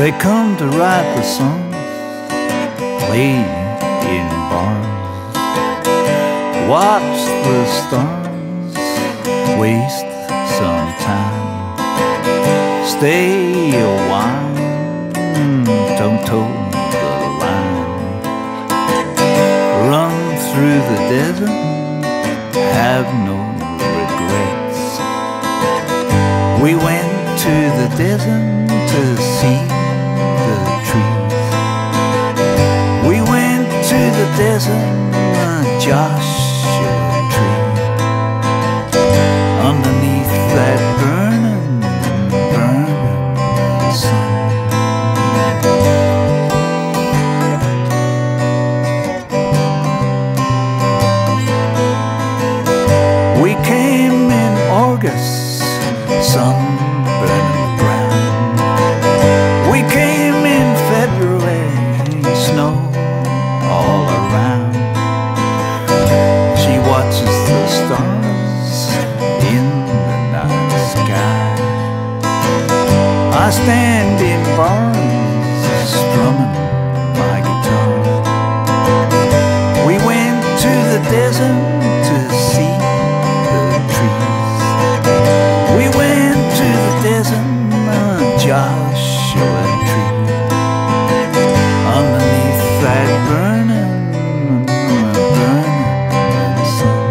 They come to write the songs, play in bars, watch the stars, waste some time, stay a while, don't toe the line, run through the desert, have no regrets. We went to the desert to see the trees. We went to the desert, Joshua tree, underneath that burning, burning sun. We came in August, sun burning brown. We came in February, snow all around. She watches the stars in the night sky. I stand in bars, strumming my guitar. We went to the desert to see the trees. We went to the desert, Joshua tree, underneath that burning, burning sun.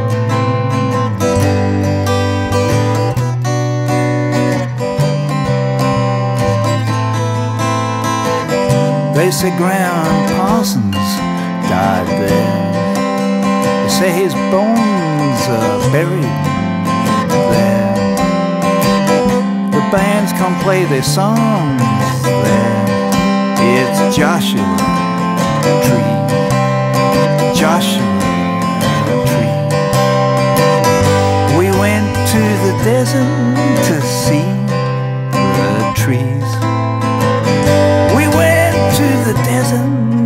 They say Graham Parsons died there. They say his bones are buried there. The bands come play their songs there. It's Joshua tree, Joshua tree. We went to the desert to see the trees. We went to the desert